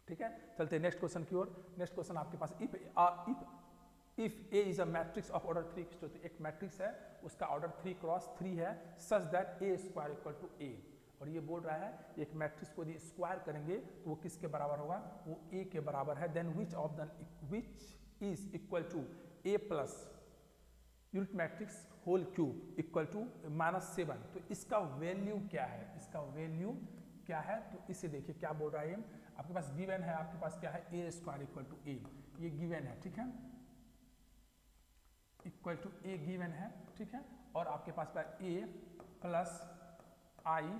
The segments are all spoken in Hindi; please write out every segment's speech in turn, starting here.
ठीक है, चलते हैं नेक्स्ट क्वेश्चन की ओर। नेक्स्ट क्वेश्चन आपके पास if A is a matrix of order 3 तो एक मैट्रिक्स है उसका ऑर्डर 3x3 है such that A square equal to A, और ये बोल रहा है एक मैट्रिक्स को यदि स्क्वायर करेंगे तो वो किसके बराबर होगा, वो ए के बराबर है। Then which is equal to A plus unit matrix whole cube equal to -7, तो इसका वैल्यू क्या है, इसका वैल्यू क्या है, तो इसे देखिए क्या बोल रहा है, आपके पास गिवन है, आपके पास क्या है A square equal to A, ये गिवन है, ठीक है, इक्वल टू ए गिवन है, ठीक है, और आपके पास ए प्लस आई,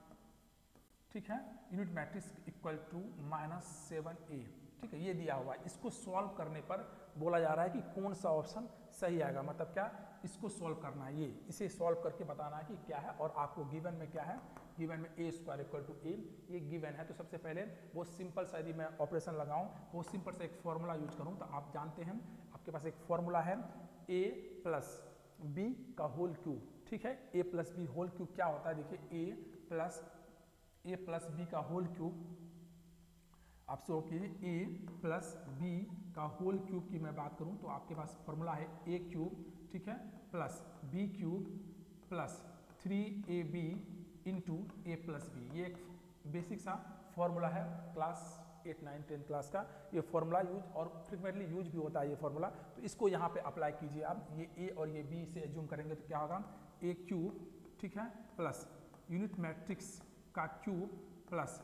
ठीक है, unit matrix equal to -7a, ठीक है, ये दिया हुआ है। इसको सॉल्व करने पर बोला जा रहा है कि कौन सा ऑप्शन सही आएगा, मतलब क्या, इसको सॉल्व करना है, ये इसे सॉल्व करके बताना है कि क्या है, और आपको गिवन में क्या है, गिवन में A square equal to A, ये गिवन है। तो सबसे पहले वो सिंपल सा यदि मैं ऑपरेशन लगाऊं, वो सिंपल सा एक फॉर्मूला यूज करूं, तो आप जानते हैं आपके पास एक फॉर्मूला है ए प्लस बी का होल क्यूब, ठीक है, A plus B whole cube क्या होता है, देखिए ए प्लस बी का होल क्यूब, आप सो कि ए प्लस बी का होल क्यूब की मैं बात करूं तो आपके पास फॉर्मूला है ए क्यूब, ठीक है, plus B cube plus 3ab into A plus B, ये एक बेसिक सा फॉर्मूला है क्लास 8, 9, 10 क्लास का, ये फॉर्मूला यूज और फ्रिक्वेंटली यूज भी होता है ये फॉर्मूला, तो इसको यहाँ पे अप्लाई कीजिए आप, ये ए और ये बी से एज्यूम करेंगे तो क्या होगा, ए क्यूब, ठीक है, प्लस यूनिट मैट्रिक्स का cube plus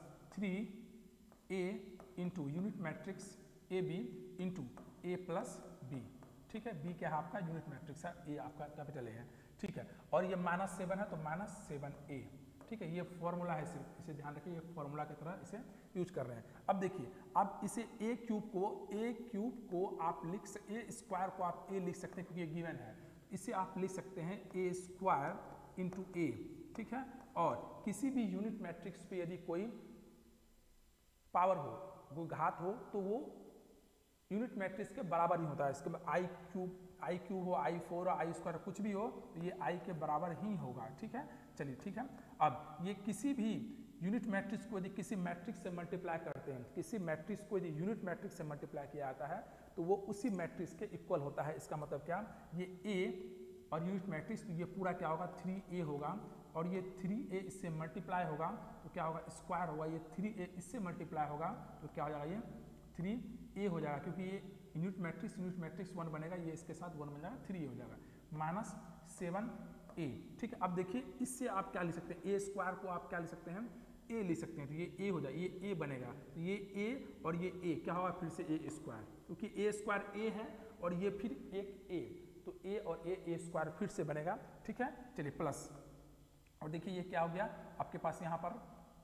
3a into unit matrix A B into A plus B, ठीक है, बी क्या है आपका यूनिट मैट्रिक्स है, ए आपका कैपिटल ए है, ठीक है, और ये -7 है तो -7a, ठीक है, ये फॉर्मूला है, सिर्फ इसे ध्यान रखिए, ये फॉर्मूला की तरह इसे यूज कर रहे हैं। अब देखिए, अब इसे ए क्यूब को आप ए स्क्वायर को आप ए लिख सकते हैं क्योंकि ये गिवन है, इसे आप लिख सकते हैं ए स्क्वायर इंटू ए, ठीक है, और किसी भी यूनिट मैट्रिक्स पे यदि कोई पावर हो, वो घात हो, तो वो यूनिट मैट्रिक्स के बराबर ही होता है, इसके आई क्यूब हो, i4 हो, आई स्क्वायर कुछ भी हो, तो ये आई के बराबर ही होगा, ठीक है, चलिए ठीक है। अब ये किसी भी यूनिट मैट्रिक्स को यदि किसी मैट्रिक्स से मल्टीप्लाई करते हैं, किसी मैट्रिक्स को यदि यूनिट मैट्रिक्स से मल्टीप्लाई किया जाता है तो वो उसी मैट्रिक्स के इक्वल होता है, इसका मतलब क्या, ये ए और यूनिट मैट्रिक्स, तो ये पूरा क्या होगा 3a होगा, और ये 3a इससे मल्टीप्लाई होगा तो क्या होगा, स्क्वायर होगा, ये 3a इससे मल्टीप्लाई होगा तो क्या हो जाएगा, ये 3a हो जाएगा, क्योंकि ये यूनिट मैट्रिक्स 1 बनेगा, ये इसके साथ 1 बन जाएगा, 3a हो जाएगा, -7a, ठीक है। अब देखिए इससे आप क्या लिख सकते हैं, ए स्क्वायर को आप क्या लिख सकते हैं, ए लिख सकते हैं, तो ये ए हो जाए, ये ए बनेगा, तो ये ए और ये ए क्या होगा, फिर से ए स्क्वायर, क्योंकि ए स्क्वायर ए है और ये फिर एक ए, तो ए और ए स्क्वायर फिर से बनेगा, ठीक है, चलिए प्लस, और देखिए ये क्या हो गया आपके पास यहाँ पर,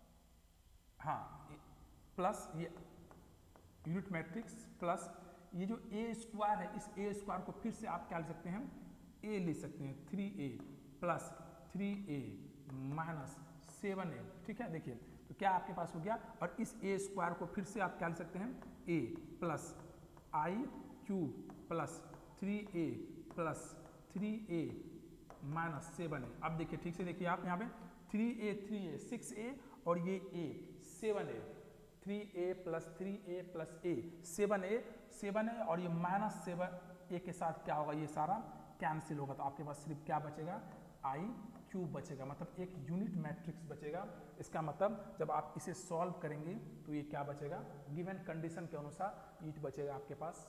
हाँ प्लस ये यूनिट मैट्रिक्स प्लस ये जो ए स्क्वायर है, इस ए स्क्वायर को फिर से आप क्या लिख सकते हैं, ए लिख सकते हैं, 3a plus 3a minus 7a, ठीक है, देखिए तो क्या आपके पास हो गया, और इस ए स्क्वायर को फिर से आप क्या लिख सकते हैं, a plus I cube plus 3a plus 3a minus 7a। अब देखिए ठीक से देखिए आप यहाँ पे 3a 6a और ये a 7a, 3a plus 3a plus a 7a और ये -7a के साथ क्या होगा, ये सारा कैंसिल होगा, तो आपके पास सिर्फ क्या बचेगा, आई क्यूब बचेगा, मतलब एक यूनिट मैट्रिक्स बचेगा। इसका मतलब जब आप इसे सॉल्व करेंगे तो ये क्या बचेगा, गिवन कंडीशन के अनुसार ये बचेगा आपके पास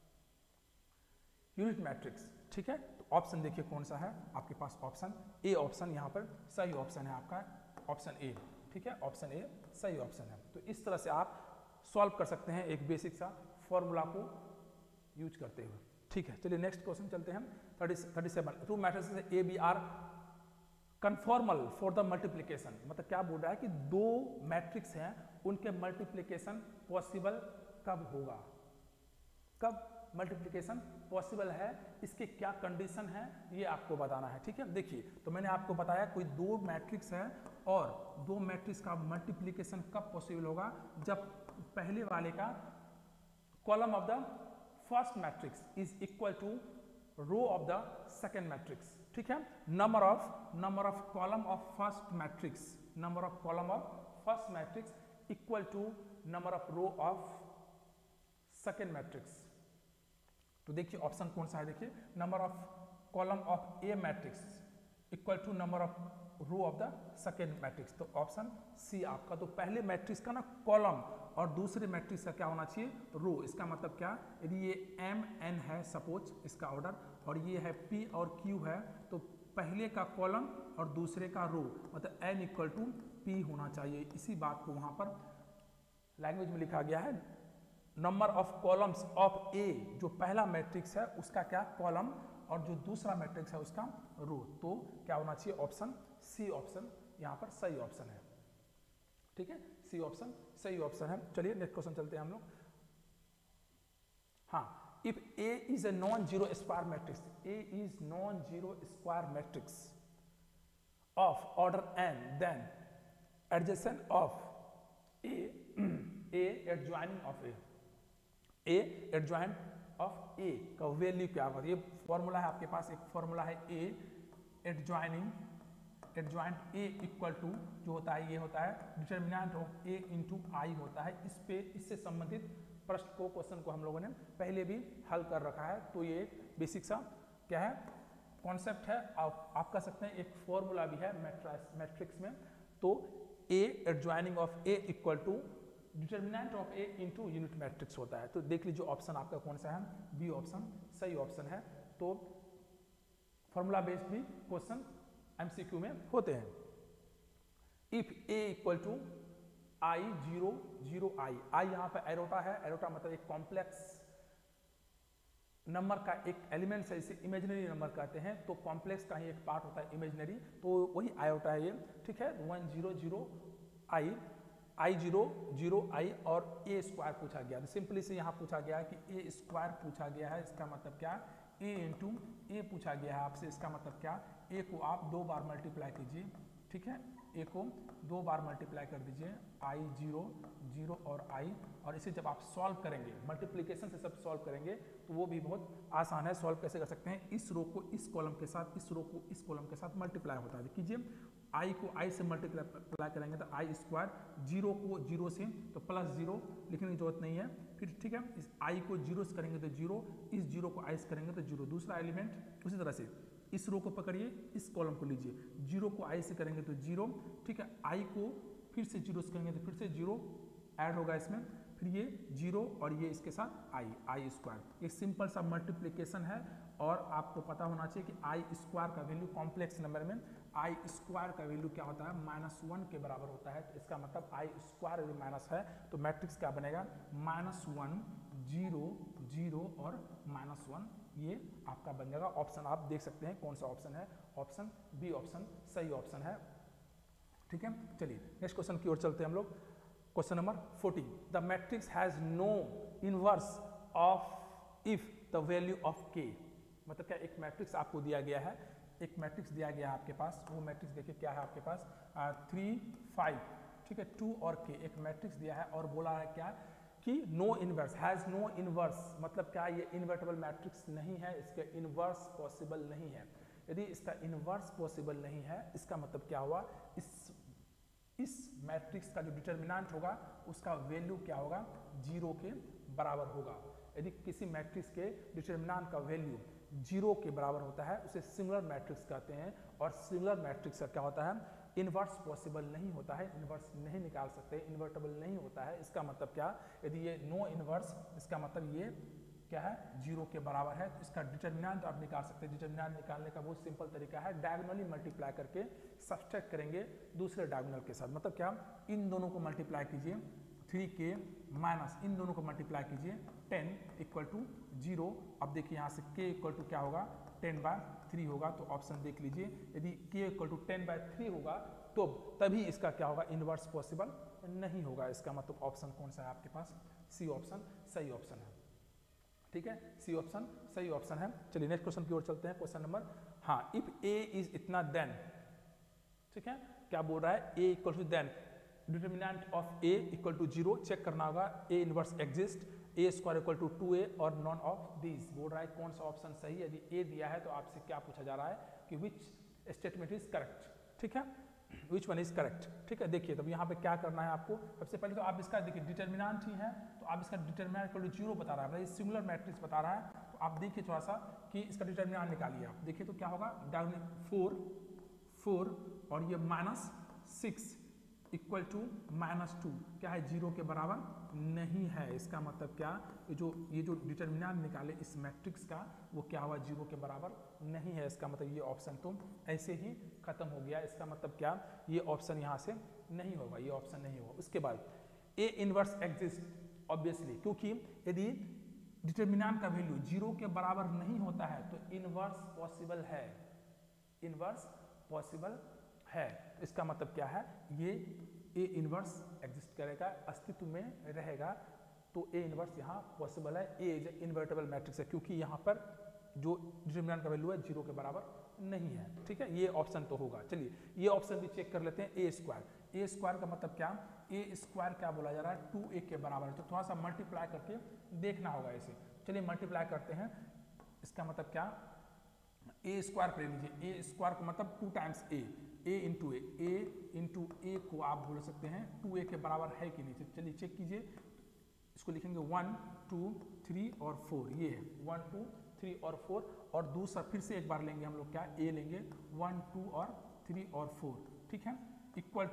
यूनिट मैट्रिक्स, ठीक है। तो ऑप्शन देखिए कौन सा है आपके पास, ऑप्शन ए, ऑप्शन यहाँ पर सही ऑप्शन है आपका, ऑप्शन ए, ठीक है, ऑप्शन ए सही ऑप्शन है। तो इस तरह से आप सॉल्व कर सकते हैं एक बेसिक सा फॉर्मूला को यूज करते हुए, ठीक है। चलिए नेक्स्ट क्वेश्चन चलते हैं, 37, two matrices A B are conformal for the multiplication, मतलब क्या बोल रहा है कि दो मैट्रिक्स हैं उनके मल्टीप्लीकेशन पॉसिबल कब होगा, कब मल्टीप्लिकेशन पॉसिबल है, इसके क्या कंडीशन है ये आपको बताना है, ठीक है। देखिए तो मैंने आपको बताया कोई दो मैट्रिक्स है और दो मैट्रिक्स का मल्टीप्लिकेशन कब पॉसिबल होगा, जब पहले वाले का column of the first matrix is equal to row of the second matrix, ठीक है। Number of column of first matrix equal to number of row of second matrix. तो देखिए ऑप्शन कौन सा है, देखिए number of column of A matrix equal to number of row of the second matrix. तो ऑप्शन सी आपका, तो पहले मैट्रिक्स का ना कॉलम और दूसरे मैट्रिक्स का क्या होना चाहिए, रो। इसका मतलब क्या, यदि ये एम एन है सपोज इसका ऑर्डर, और ये है पी और क्यू है, तो पहले का कॉलम और दूसरे का रो, मतलब एन इक्वल टू पी होना चाहिए। इसी बात को वहां पर लैंग्वेज में लिखा गया है, number of columns of A, जो पहला मैट्रिक्स है उसका क्या कॉलम, और जो दूसरा मैट्रिक्स है उसका रो। तो क्या होना चाहिए, ऑप्शन सी ऑप्शन यहाँ पर सही ऑप्शन है। ठीक है, सी ऑप्शन सही ऑप्शन है। चलिए नेक्स्ट क्वेश्चन चलते हैं हम लोग। हाँ, if A is a non zero square matrix, A is non zero square matrix of order n, then adjacent of a adjoining of a adjoint of a का वैल्यू क्या होगा। ये फॉर्मूला है आपके पास, एक फॉर्मूला है a adjoint a equal to जो होता है ये होता है determinant of a into I होता है। इससे संबंधित प्रश्न को, क्वेश्चन को हम लोगों ने पहले भी हल कर रखा है। तो ये बेसिक सा क्या है कॉन्सेप्ट है, आप कह सकते हैं एक फॉर्मूला भी है मैट्रिक्स में। तो a adjoining of a equal to determinant of a into unit matrix होता है। तो देख लीजिए ऑप्शन आपका कौन सा है, बी ऑप्शन सही ऑप्शन है। तो फॉर्मूला बेस्ड भी क्वेश्चन एमसीक्यू में होते हैं। If a equal to I 0 0 I, I यहाँ पे एरोटा है, एरोटा मतलब एक कॉम्प्लेक्स नंबर का एक एलिमेंट है, इसे इमेजिनरी नंबर कहते हैं। तो कॉम्प्लेक्स का ही एक पार्ट होता है इमेजिनरी, तो वही आयोटा है ये। ठीक है, 1 0 0 आई, आई 0 0 आई और ए स्क्वायर पूछा गया। तो सिंपली से यहाँ पूछा गया है कि ए स्क्वायर पूछा गया है, इसका मतलब क्या, ए इंटू ए पूछा गया है आपसे। इसका मतलब क्या, ए को आप 2 बार मल्टीप्लाई कीजिए। ठीक है, ए को 2 बार मल्टीप्लाई कर दीजिए, आई 0 0 और आई, और इसे जब आप सॉल्व करेंगे मल्टीप्लिकेशन से सब सॉल्व करेंगे तो वो भी बहुत आसान है। सॉल्व कैसे कर सकते हैं, इस रो को इस कॉलम के साथ, इस रो को इस कॉलम के साथ मल्टीप्लाई होता है। कीजिए, आई को आई से मल्टीप्लाई करेंगे तो आई स्क्वायर, 0 को 0 से तो प्लस 0 लिखने की जरूरत नहीं है। फिर ठीक है, इस आई को 0 से करेंगे तो 0, इस 0 को आई से करेंगे तो 0, दूसरा एलिमेंट। उसी तरह से इस रो को पकड़िए, इस कॉलम को लीजिए, 0 को आई से करेंगे तो 0। ठीक है, आई को फिर से 0 से करेंगे तो फिर से 0 ऐड होगा इसमें, फिर ये 0 और ये इसके साथ आई स्क्वायर। एक सिंपल सा मल्टीप्लिकेशन है, और आपको पता होना चाहिए कि आई स्क्वायर का वैल्यू कॉम्प्लेक्स नंबर में आई स्क्वायर का वैल्यू क्या होता है, -1 के बराबर होता है। तो इसका मतलब आई स्क्वायर यदि माइनस है तो मैट्रिक्स क्या बनेगा, -1 0 0 और -1, ये आपका बन जाएगा। ऑप्शन आप देख सकते हैं कौन सा ऑप्शन है, ऑप्शन बी ऑप्शन सही ऑप्शन है। ठीक है, चलिए नेक्स्ट क्वेश्चन की ओर चलते हैं हम लोग। Question number 14, the matrix has no inverse of if the value of K. मतलब क्या, एक मैट्रिक्स आपको दिया गया है, एक मैट्रिक्स दिया गया है आपके पास, वो मैट्रिक्स देखिए क्या है आपके पास 3 5। ठीक है, 2 और के एक मैट्रिक्स दिया है, और बोला है क्या कि no inverse, has no inverse, मतलब क्या ये इन्वर्टेबल मैट्रिक्स नहीं है, इसका इनवर्स पॉसिबल नहीं है। यदि इसका इनवर्स पॉसिबल नहीं है, इसका मतलब क्या हुआ, इस मैट्रिक्स का जो डिटर्मिनेंट होगा उसका वैल्यू क्या होगा, 0 के बराबर होगा। यदि किसी मैट्रिक्स के डिटर्मिनेंट का वैल्यू 0 के बराबर होता है उसे सिंगुलर मैट्रिक्स कहते हैं, और सिंगुलर मैट्रिक्स का क्या होता है, इनवर्स पॉसिबल नहीं होता है, इनवर्स नहीं निकाल सकते, इन्वर्टेबल नहीं होता है। इसका मतलब क्या, यदि ये नो इनवर्स, इसका मतलब ये क्या है, 0 के बराबर है, तो इसका डिटर्मिनेंट आप निकाल सकते हैं। डिटर्मिनेंट निकालने का बहुत सिंपल तरीका है, डायगोनली मल्टीप्लाई करके सब्सट्रैक्ट करेंगे दूसरे डायगोनल के साथ। मतलब क्या, इन दोनों को मल्टीप्लाई कीजिए, 3k माइनस इन दोनों को मल्टीप्लाई कीजिए 10 इक्वल टू 0। अब देखिए यहाँ से k इक्वल टू क्या होगा, 10/3 होगा। तो ऑप्शन देख लीजिए, यदि k इक्वल टू 10/3 होगा तो तभी इसका क्या होगा, इनवर्स पॉसिबल नहीं होगा। इसका मतलब ऑप्शन कौन सा है आपके पास, सी ऑप्शन सही ऑप्शन है। ठीक है, सी ऑप्शन सही ऑप्शन है। चलिए नेक्स्ट क्वेश्चन की ओर चलते हैं। क्वेश्चन नंबर, हाँ, इफ a इज इतना देन, ठीक है, क्या बोल रहा है, a equal to then determinant of a equal to 0 check करना होगा, a inverse exist, a square equal to 2a और नॉन ऑफ दीज। बोल रहा है कौन सा ऑप्शन सही है। यदि a दिया है तो आपसे क्या पूछा जा रहा है कि विच स्टेटमेंट इज करेक्ट। ठीक है, विच वन इज करेक्ट। ठीक है, देखिए तब यहाँ पे क्या करना है आपको, सबसे पहले तो आप इसका देखिए डिटर्मिनेंट ही है, तो आप इसका डिटर्मिनेंट इक्वल टू 0 बता रहा है, मतलब ये सिंगुलर मैट्रिक्स बता रहा है, तो आप देखिए थोड़ा सा कि इसका डिटर्मिनेंट निकालिए आप, देखिए तो क्या होगा, 4 और ये -6 इक्वल टू -2 क्या है, 0 के बराबर नहीं है। इसका मतलब क्या, ये जो डिटर्मिनेंट निकाले इस मैट्रिक्स का वो क्या हुआ, 0 के बराबर नहीं है। इसका मतलब ये ऑप्शन तो ऐसे ही खत्म हो गया। इसका मतलब क्या, ये ऑप्शन यहाँ से नहीं होगा, ये ऑप्शन नहीं होगा। उसके बाद ए इनवर्स एग्जिस्ट ऑब्वियसली, क्योंकि यदि डिटर्मिनेंट का वैल्यू 0 के बराबर नहीं होता है तो इनवर्स पॉसिबल है, इनवर्स पॉसिबल है। इसका मतलब क्या है, ये ए इनवर्स एग्जिस्ट करेगा, अस्तित्व में रहेगा, तो ए इनवर्स यहाँ पॉसिबल है। ए इज इन्वर्टेबल मैट्रिक्स है, क्योंकि यहाँ पर जो डिटर्मिनेंट का वैल्यू है 0 के बराबर नहीं है। ठीक है, ये ऑप्शन तो होगा। चलिए ये ऑप्शन भी चेक कर लेते हैं। ए स्क्वायर, ए स्क्वायर का मतलब क्या, ए स्क्वायर क्या बोला जा रहा है, 2a के बराबर है, तो थोड़ा सा मल्टीप्लाई करके देखना होगा इसे। चलिए मल्टीप्लाई करते हैं, इसका मतलब क्या, ए स्क्वायर ले लीजिए, ए स्क्वायर का मतलब 2 टाइम्स ए इंटू ए को आप बोल सकते हैं 2a के बराबर है कि नहीं। चलिए चेक कीजिए, इसको लिखेंगे 1 2 3 और 4, ये है 1 2 3 और 4, और दूसरा फिर से एक बार लेंगे हम लोग, क्या ए लेंगे 1 2 और 3 और 4, ठीक है, इक्वल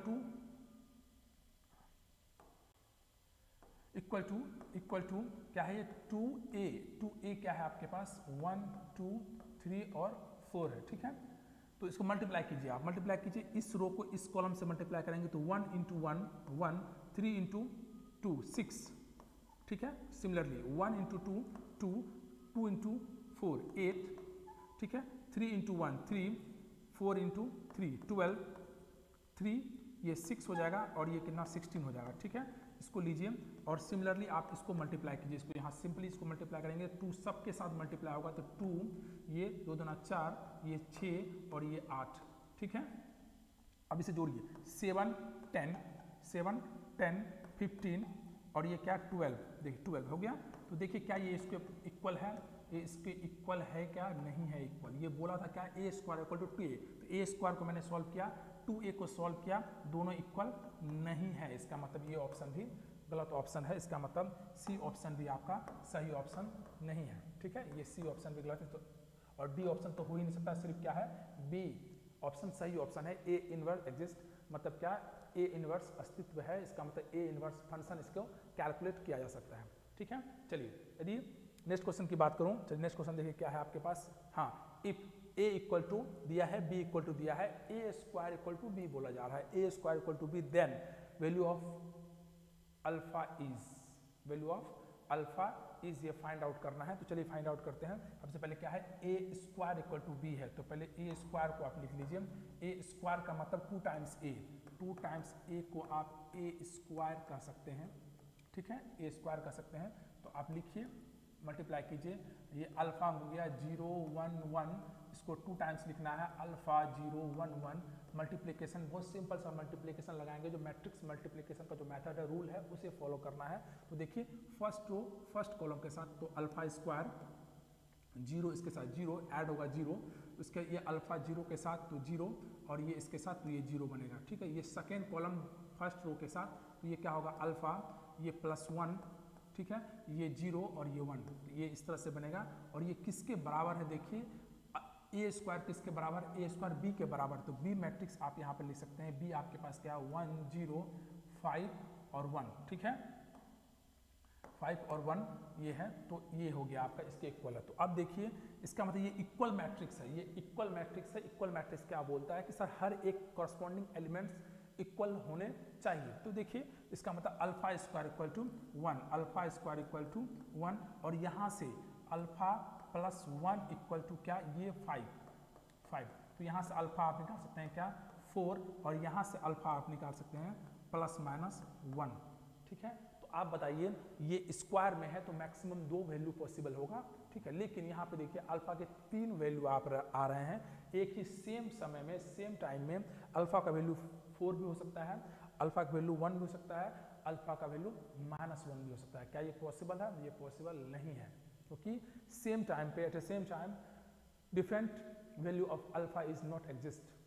टू क्या है, ये 2a क्या है आपके पास, 1 2 3 और 4 है। ठीक है, तो इसको मल्टीप्लाई कीजिए, आप मल्टीप्लाई कीजिए, इस रो को इस कॉलम से मल्टीप्लाई करेंगे तो 1 इंटू 1 1, 3 इंटू 2 6, ठीक है, सिमिलरली 1 इंटू 2 2, 2 इंटू 4 8, ठीक है, 3 इंटू 1 3, 4 इंटू 3 12, 3 ये 6 हो जाएगा और ये कितना 16 हो जाएगा। ठीक है, इसको लीजिए और सिमिलरली आप इसको मल्टीप्लाई कीजिए, इसको यहाँ सिंपली इसको मल्टीप्लाई करेंगे, 2 सबके साथ मल्टीप्लाई होगा तो 2, ये 2 दूना 4, ये 6 और ये 8। ठीक है, अब इसे जोड़िए 7 10 15 और ये क्या 12, देखिए 12 हो गया। तो देखिए क्या ये इसके इक्वल है, ये इसके इक्वल है क्या, नहीं है इक्वल। ये बोला था क्या, ए स्क्वायर इक्वल टू 2a, तो ए स्क्वायर को मैंने सॉल्व किया, 2a को सॉल्व किया, दोनों इक्वल नहीं है। इसका मतलब ये ऑप्शन भी गलत ऑप्शन है, इसका मतलब सी ऑप्शन भी आपका सही ऑप्शन नहीं है। ठीक है, ये सी ऑप्शन भी गलत है, तो और डी ऑप्शन तो हो ही नहीं सकता, सिर्फ क्या है, बी ऑप्शन सही ऑप्शन है। ए इनवर्स एग्जिस्ट मतलब क्या, ए इनवर्स अस्तित्व है, इसका मतलब ए इनवर्स फंक्शन इसको कैलकुलेट किया जा सकता है। ठीक है, चलिए यदि नेक्स्ट क्वेश्चन की बात करूं, चलिए नेक्स्ट क्वेश्चन देखिए क्या है आपके पास। हाँ, इफ a इक्वल टू दिया है, b इक्वल टू दिया है, a square equal to b बोला जा रहा है, a square equal to b, then value of alpha is ये फाइंड आउट करना है। तो चलिए फाइंड आउट करते हैं। सबसे पहले क्या है, a square equal to b है, तो पहले a स्क्वायर को आप लिख लीजिए। a स्क्वायर का मतलब 2 टाइम्स a को आप a स्क्वायर कर सकते हैं। ठीक है, a स्क्वायर कर सकते हैं, तो आप लिखिए, मल्टीप्लाई कीजिए, ये अल्फा हो गया 0 1 1, इसको 2 टाइम्स लिखना है, अल्फा 0 1 1, मल्टीप्लिकेशन बहुत सिंपल सा मल्टीप्लिकेशन लगाएंगे, जो मैट्रिक्स मल्टीप्लिकेशन का जो मेथड है, रूल है, उसे फॉलो करना है। तो देखिए फर्स्ट रो फर्स्ट कॉलम के साथ, तो अल्फा स्क्वायर 0 इसके साथ 0 ऐड होगा 0, इसके ये अल्फा 0 के साथ तो 0 और ये इसके साथ तो ये 0 बनेगा। ठीक है, ये सेकेंड कॉलम फर्स्ट रो के साथ, तो ये क्या होगा, अल्फा ये +1, ठीक है, ये 0 और ये 1, ये इस तरह से बनेगा। और ये किसके बराबर है, देखिए ए स्क्वायर किसके बराबर, ए स्क्वायर बी के बराबर, तो बी मैट्रिक्स आप यहाँ पे लिख सकते हैं। बी आपके पास क्या, 1 0 5 और 1, ठीक है, 5 और 1 ये है, तो ये हो गया आपका इसके इक्वल है। तो अब देखिए इसका मतलब ये इक्वल मैट्रिक्स है, ये इक्वल मैट्रिक्स है। इक्वल मैट्रिक्स क्या बोलता है कि सर हर एक कॉरस्पॉन्डिंग एलिमेंट्स इक्वल होने चाहिए। तो देखिए इसका मतलब alpha square equal to 1, alpha square equal to 1, और यहाँ से अल्फा +1 इक्वल टू क्या, ये 5, तो यहाँ से अल्फा आप निकाल सकते हैं क्या, 4, और यहाँ से अल्फा आप निकाल सकते हैं +-1। ठीक है, तो आप बताइए ये स्क्वायर में है तो मैक्सिमम 2 वैल्यू पॉसिबल होगा। ठीक है, लेकिन यहाँ पे देखिए अल्फा के 3 वैल्यू आप आ रहे हैं एक ही सेम समय में, सेम टाइम में। अल्फा का वैल्यू 4 भी हो सकता है, अल्फा का वैल्यू 1 भी हो सकता है, अल्फा का वैल्यू -1 भी हो सकता है। क्या ये पॉसिबल है? ये पॉसिबल नहीं है, क्योंकि सेम टाइम पे at a same time different value of alpha is not exist.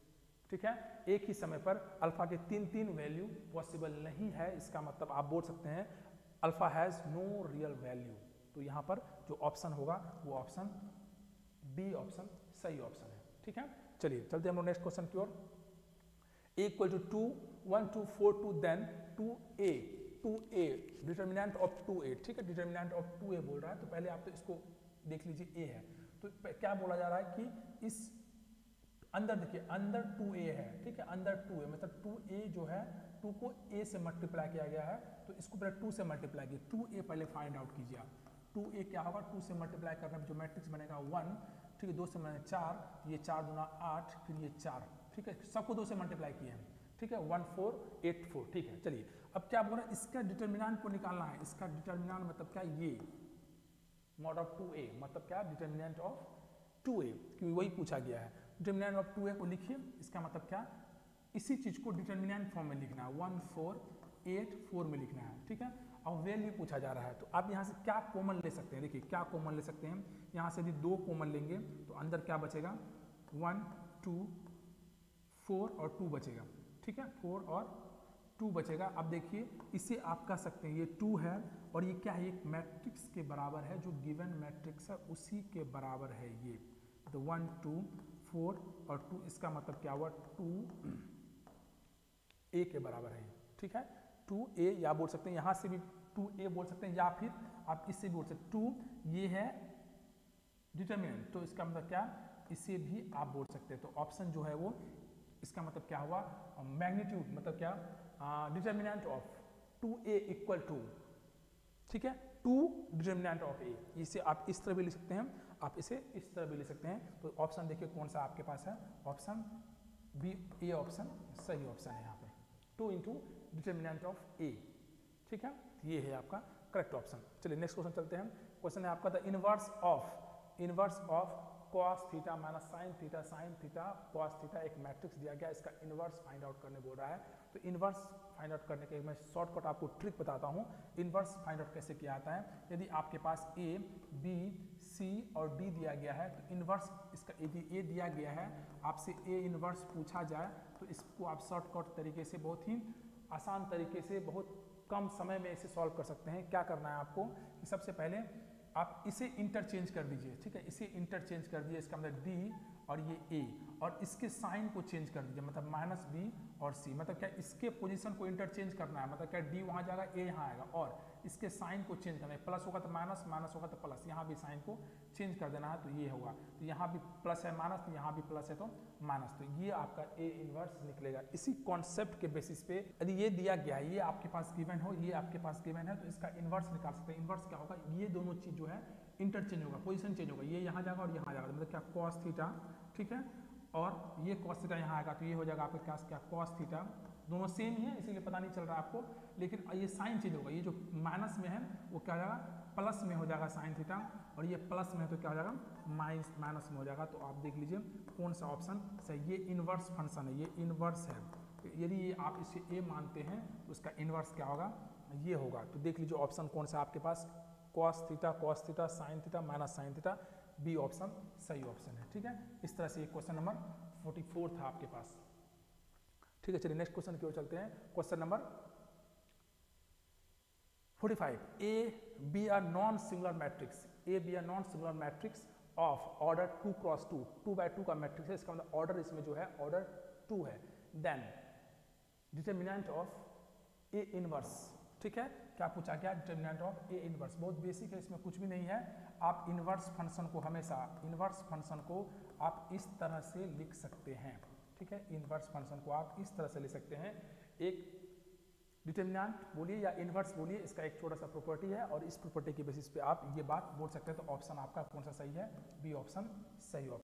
ठीक है। एक ही समय पर अल्फा के तीन वैल्यू पॉसिबल नहीं है, इसका मतलब आप बोल सकते हैं alpha has no real value. तो यहाँ पर जो ऑप्शन होगा वो ऑप्शन बी ऑप्शन सही ऑप्शन है, ठीक है। चलिए चलते हैं हम लोग नेक्स्ट क्वेश्चन की ओर। a equal to 2 1 2 4 2 then 2a determinant of 2a, ठीक है। डिटर्मिनेंट ऑफ 2a बोल रहा है, तो पहले आप तो इसको देख लीजिए a है, तो क्या बोला जा रहा है कि इस अंदर देखिए अंदर 2a है, ठीक है। अंदर 2a मतलब 2a जो है 2 को a से मल्टीप्लाई किया गया है, तो इसको पहले 2 से मल्टीप्लाई किया। 2a पहले फाइंड आउट कीजिए आप। 2a क्या होगा, 2 से मल्टीप्लाई करने में जो मैट्रिक्स बनेगा 1, ठीक है। 2 से मैंने 4, ये 4 दूना 8, फिर ये 4, ठीक है। सबको 2 से मल्टीप्लाई किए हैं, ठीक है। 1 4 8 4, ठीक है। चलिए अब क्या बोल रहा है, इसका डिटर्मिनेंट को निकालना है। इसका डिटर्मिनेंट मतलब क्या, ये मॉड ऑफ 2a मतलब क्या, डिटर्मिनेंट ऑफ 2a, क्योंकि वही पूछा गया है। डिटर्मिनेंट ऑफ 2a को लिखिए, इसका मतलब क्या, इसी चीज को डिटर्मिनेंट फॉर्म में लिखना है, 1 4 8 4 में लिखना है, ठीक है। और वैल्यू पूछा जा रहा है, तो आप यहाँ से क्या कॉमन ले सकते हैं, देखिए क्या कॉमन ले सकते हैं। यहाँ से यदि 2 कॉमन लेंगे तो अंदर क्या बचेगा, 1 2 4 और 2 बचेगा, ठीक है। 4 और 2 बचेगा। अब देखिए इसे आप कह सकते हैं ये 2 है और ये क्या है, एक मैट्रिक्स के बराबर है, जो गिवन मैट्रिक्स है उसी के बराबर है ये। तो 1 2 4 और 2, इसका मतलब क्या हुआ, 2a के बराबर है, ठीक है। 2a या बोल सकते हैं, यहाँ से भी 2a बोल सकते हैं, या फिर आप इससे भी बोल सकते हैं 2, ये है डिटर्मिनेंट, तो इसका मतलब क्या, इसे भी आप बोल सकते हैं। तो ऑप्शन जो है वो, इसका मतलब क्या हुआ, मैग्नीट्यूड मतलब क्या, determinant of 2a equal to, ठीक है, 2 डिटर्मिनेंट ऑफ a। इसे आप इस तरह भी लिख सकते हैं, आप इसे इस तरह भी लिख सकते हैं। तो ऑप्शन देखिए कौन सा आपके पास है, ऑप्शन बी, ए ऑप्शन सही ऑप्शन है यहाँ पे, 2 इंटू डिटर्मिनेंट ऑफ a, ठीक है। ये है आपका करेक्ट ऑप्शन। चलिए नेक्स्ट क्वेश्चन चलते हैं। क्वेश्चन है आपका the inverse of cos theta minus sine theta cos theta, एक मैट्रिक्स दिया गया, इसका इनवर्स फाइंड आउट करने बोल रहा है। तो इनवर्स फाइंड आउट करने के मैं शॉर्टकट आपको ट्रिक बताता हूँ। इनवर्स फाइंड आउट कैसे किया जाता है, यदि आपके पास a b c और d दिया गया है, तो इनवर्स इसका यदि a दिया गया है, आपसे a इनवर्स पूछा जाए, तो इसको आप शॉर्टकट तरीके से, बहुत ही आसान तरीके से, बहुत कम समय में इसे सॉल्व कर सकते हैं। क्या करना है आपको कि सबसे पहले आप इसे इंटरचेंज कर दीजिए, ठीक है। इसे इंटरचेंज कर दिए, इसका मतलब d और ये a, और इसके साइन को चेंज कर दीजिए, मतलब माइनस b और c, मतलब क्या इसके पोजीशन को इंटरचेंज करना है, मतलब क्या d वहाँ जाएगा, a यहाँ आएगा, और इसके साइन को चेंज करना है, प्लस होगा तो माइनस, माइनस होगा तो प्लस, यहाँ भी साइन को चेंज कर देना है, तो ये होगा। तो यहाँ भी प्लस है माइनस, तो यहाँ भी प्लस है तो माइनस, तो ये आपका a इनवर्स निकलेगा। इसी कॉन्सेप्ट के बेसिस पे यदि ये दिया गया है, ये आपके पास गिवन हो, ये आपके पास गिवन है, तो इसका इनवर्स निकाल सकते हैं। इनवर्स क्या होगा, ये दोनों चीज जो है इंटरचेंज होगा, पोजीशन चेंज होगा, ये यहाँ जाएगा और यहाँ जाएगा, मतलब क्या cos थीटा, ठीक है, और ये cos थीटा यहाँ आएगा, तो ये हो जाएगा आपके पास क्या cos थीटा, दोनों सेम ही है इसीलिए पता नहीं चल रहा आपको, लेकिन ये साइन चेंज होगा, ये जो माइनस में है वो क्या हो जाएगा, प्लस में हो जाएगा साइन थीटा, और ये प्लस में है तो क्या हो जाएगा, माइनस में हो जाएगा। तो आप देख लीजिए कौन सा ऑप्शन सही, ये इनवर्स फंक्शन है, ये इनवर्स है। यदि ये आप इसे a मानते हैं तो उसका इनवर्स क्या होगा, ये होगा। तो देख लीजिए ऑप्शन कौन सा आपके पास, cos theta sine theta minus sine theta, B option सही ऑप्शन है, ठीक है। इस तरह से क्वेश्चन नंबर 44 था आपके पास, ठीक है। चलिए नेक्स्ट क्वेश्चन की ओर चलते हैं। Question number 45, A B are non singular matrix of order 2 cross 2, 2 by 2 का मैट्रिक्स है, इसका मतलब ऑर्डर इसमें जो है ऑर्डर 2 है। Then determinant of A inverse, ठीक है। क्या पूछा गया, डिटर्मिनेंट ऑफ ए इनवर्स, बहुत बेसिक है, इसमें कुछ भी नहीं है। आप इनवर्स फंक्शन को हमेशा, इनवर्स फंक्शन को आप इस तरह से लिख सकते हैं, ठीक है। इनवर्स फंक्शन को आप इस तरह से लिख सकते हैं, एक डिटर्मिनेंट बोलिए या इनवर्स बोलिए, इसका एक छोटा सा प्रॉपर्टी है, और इस प्रॉपर्टी के बेसिस पे आप ये बात बोल सकते हैं। तो ऑप्शन आपका कौन सा सही है, बी ऑप्शन सही ऑप्शन।